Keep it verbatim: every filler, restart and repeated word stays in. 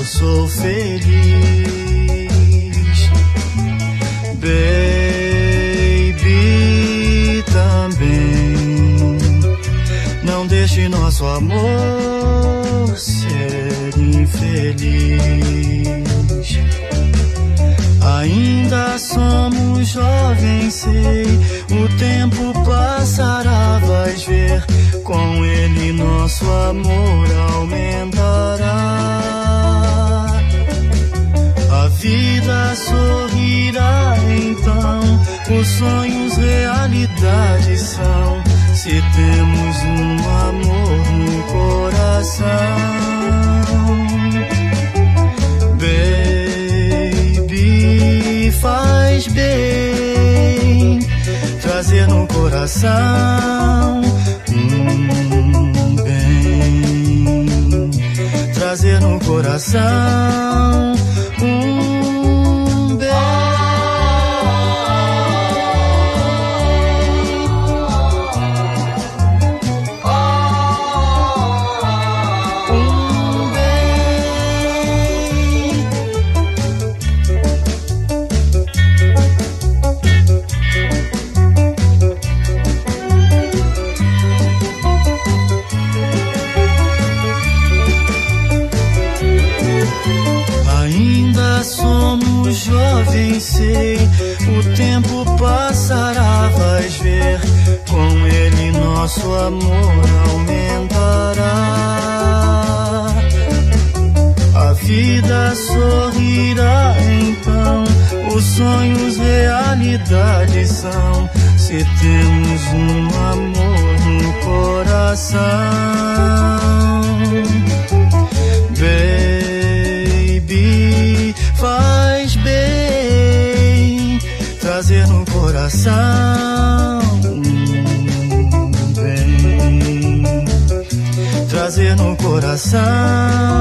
eu sou feliz. Baby, também não deixe nosso amor ser infeliz. Ainda somos jovens, sei, o tempo passará, vais ver, com ele nosso amor aumentará. A vida sorrirá então, os sonhos realidade são, se temos um amor no coração. Baby, faz bem trazer no coração um bem, trazer no coração um bem. Jovem, sei, o tempo passará, vais ver, com ele nosso amor aumentará. A vida sorrirá então, os sonhos realidade são, se temos um amor no coração. Baby, faz bem trazer no coração um bem, trazer no coração